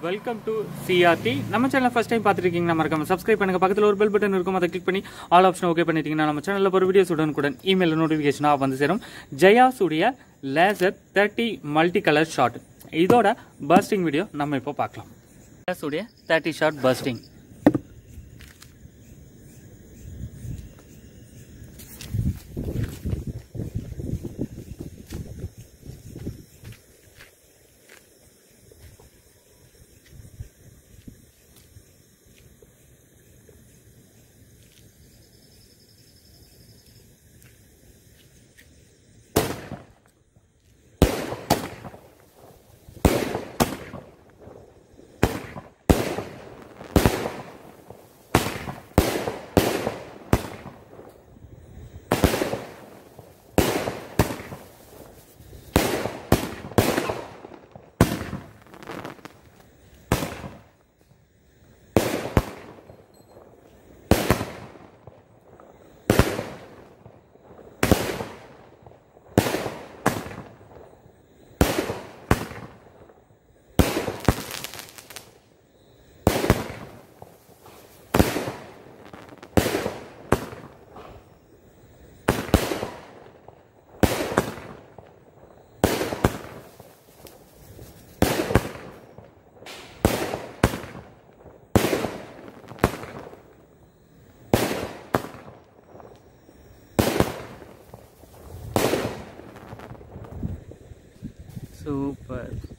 Welcome to CRT. நம்ம channel first time பார்த்துருக்கீங்கன்னா மறக்காம சப்ஸ்கிரைப் பண்ணுங்க. பக்கத்தில் ஒரு பெல் பட்டன் இருக்கும், அதை கிளிக் பண்ணி ஆல் ஆப்ஷன் ஓகே பண்ணிட்டீங்கன்னா நம்ம சேனலில் ஒரு வீடியோஸ் உடனுக்குடன் இமெயில் நோட்டிஃபிகேஷனாக வந்து சேரும். ஜெயாஸ் உடைய லேசர் 30 மல்டி கலர் ஷாட், இதோட பர்ஸ்டிங் வீடியோ நம்ம இப்போ பார்க்கலாம். ஜெயாஸ் உடைய 30 ஷாட் பர்ஸ்டிங். Super.